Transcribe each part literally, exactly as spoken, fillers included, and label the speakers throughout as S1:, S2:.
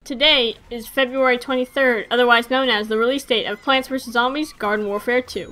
S1: today is February twenty-third, otherwise known as the release date of Plants versus. Zombies Garden Warfare two.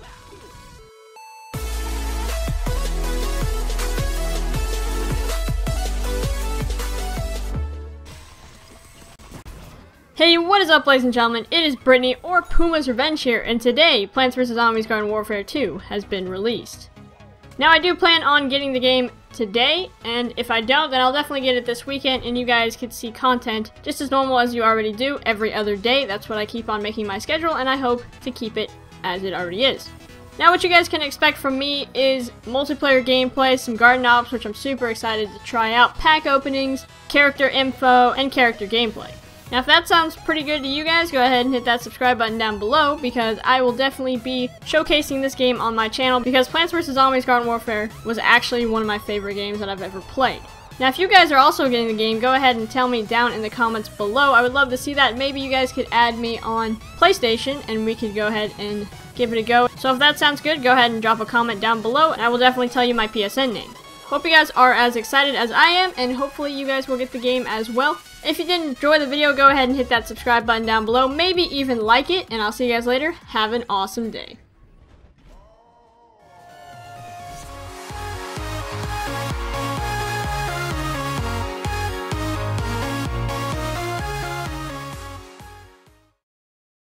S1: Hey, what is up, ladies and gentlemen? It is Brittany, or Puma's Revenge here, and today, Plants versus. Zombies Garden Warfare two has been released. Now, I do plan on getting the game today, and if I don't, then I'll definitely get it this weekend, and you guys can see content just as normal as you already do every other day. That's what I keep on making my schedule, and I hope to keep it as it already is. Now, what you guys can expect from me is multiplayer gameplay, some garden ops, which I'm super excited to try out, pack openings, character info, and character gameplay. Now, if that sounds pretty good to you guys, go ahead and hit that subscribe button down below, because I will definitely be showcasing this game on my channel, because Plants versus. Zombies Garden Warfare was actually one of my favorite games that I've ever played. Now, if you guys are also getting the game, go ahead and tell me down in the comments below. I would love to see that. Maybe you guys could add me on PlayStation, and we could go ahead and give it a go. So if that sounds good, go ahead and drop a comment down below, and I will definitely tell you my P S N name. Hope you guys are as excited as I am, and hopefully you guys will get the game as well. If you did enjoy the video, go ahead and hit that subscribe button down below. Maybe even like it, and I'll see you guys later. Have an awesome day.